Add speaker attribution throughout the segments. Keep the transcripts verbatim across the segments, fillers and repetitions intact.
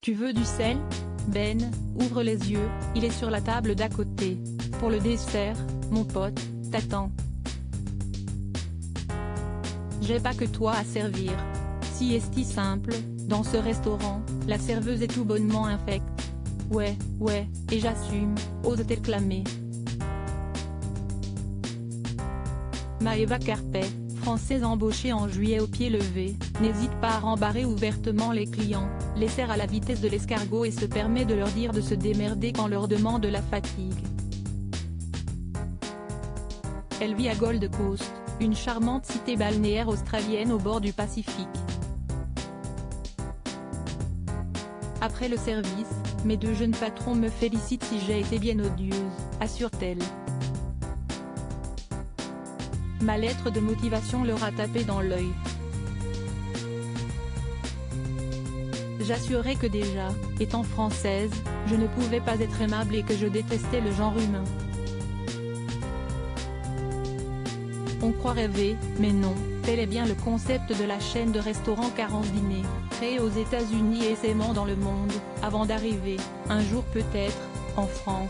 Speaker 1: Tu veux du sel? Ben, ouvre les yeux, il est sur la table d'à côté. Pour le dessert, mon pote, t'attends. J'ai pas que toi à servir. Si est-il simple, dans ce restaurant, la serveuse est tout bonnement infecte. Ouais, ouais, et j'assume, ose-t-elle clamer. Maëva Carpet, Française embauchée en juillet au pied levé, n'hésite pas à rembarrer ouvertement les clients, les sert à la vitesse de l'escargot et se permet de leur dire de se démerder quand leur demande la fatigue. Elle vit à Gold Coast, une charmante cité balnéaire australienne au bord du Pacifique. Après le service, mes deux jeunes patrons me félicitent si j'ai été bien odieuse, assure-t-elle. Ma lettre de motivation leur a tapé dans l'œil. J'assurais que déjà, étant française, je ne pouvais pas être aimable et que je détestais le genre humain. On croit rêver, mais non, tel est bien le concept de la chaîne de restaurants Carence Dîner, créée aux États-Unis et essaimant dans le monde, avant d'arriver, un jour peut-être, en France.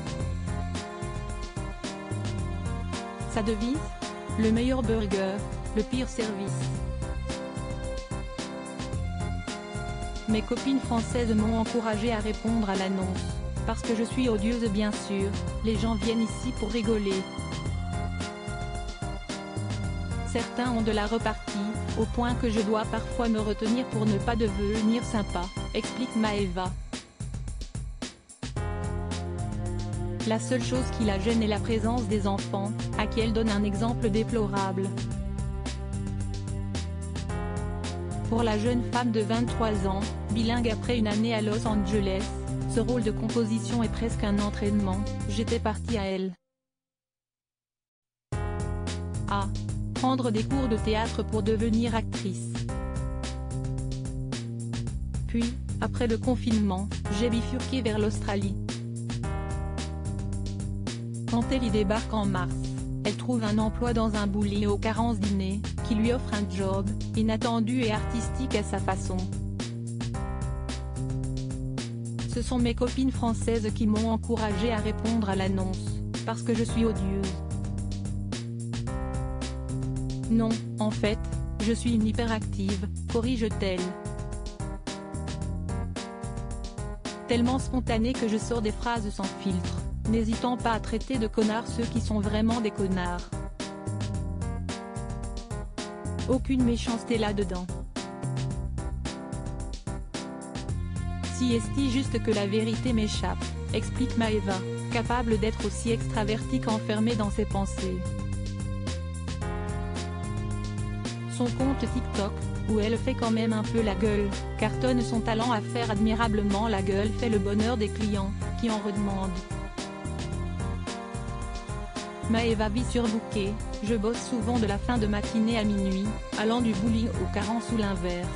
Speaker 1: Sa devise ? Le meilleur burger, le pire service. Mes copines françaises m'ont encouragée à répondre à l'annonce, parce que je suis odieuse bien sûr, les gens viennent ici pour rigoler. Certains ont de la repartie, au point que je dois parfois me retenir pour ne pas devenir sympa, explique Maëva. La seule chose qui la gêne est la présence des enfants, à qui elle donne un exemple déplorable. Pour la jeune femme de vingt-trois ans, bilingue après une année à Los Angeles, ce rôle de composition est presque un entraînement, j'étais partie à elle. A. Prendre des cours de théâtre pour devenir actrice. Puis, après le confinement, j'ai bifurqué vers l'Australie. Quand elle y débarque en mars, elle trouve un emploi dans un bouli au Carence Dîner, qui lui offre un job, inattendu et artistique à sa façon. Ce sont mes copines françaises qui m'ont encouragée à répondre à l'annonce, parce que je suis odieuse. Non, en fait, je suis une hyperactive, corrige-t-elle. Tellement spontanée que je sors des phrases sans filtre, n'hésitant pas à traiter de connards ceux qui sont vraiment des connards. Aucune méchanceté là-dedans. Si est-il juste que la vérité m'échappe, explique Maëva, capable d'être aussi extravertie qu'enfermée dans ses pensées. Son compte TikTok, où elle fait quand même un peu la gueule, cartonne son talent à faire admirablement la gueule fait le bonheur des clients, qui en redemandent. Maëva vit surbookée, je bosse souvent de la fin de matinée à minuit, allant du bowling au Carence ou l'inverse.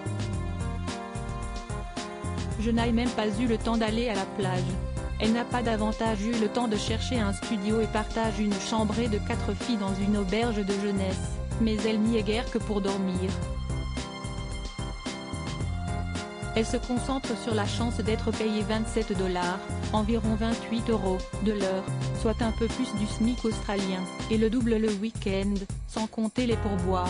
Speaker 1: Je n'ai même pas eu le temps d'aller à la plage. Elle n'a pas davantage eu le temps de chercher un studio et partage une chambrée de quatre filles dans une auberge de jeunesse, mais elle n'y est guère que pour dormir. Elle se concentre sur la chance d'être payée vingt-sept dollars, environ vingt-huit euros, de l'heure, soit un peu plus du SMIC australien, et le double le week-end, sans compter les pourboires.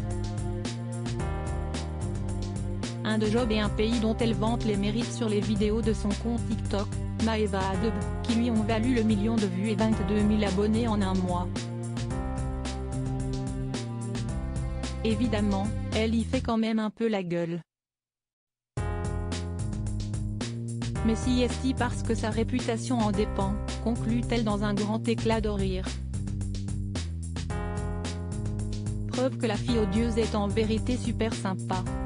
Speaker 1: Un de job et un pays dont elle vante les mérites sur les vidéos de son compte TikTok, Maëva Adeb, qui lui ont valu le million de vues et vingt-deux mille abonnés en un mois. Évidemment, elle y fait quand même un peu la gueule. Mais si est-il parce que sa réputation en dépend, conclut-elle dans un grand éclat de rire. Preuve que la fille odieuse est en vérité super sympa.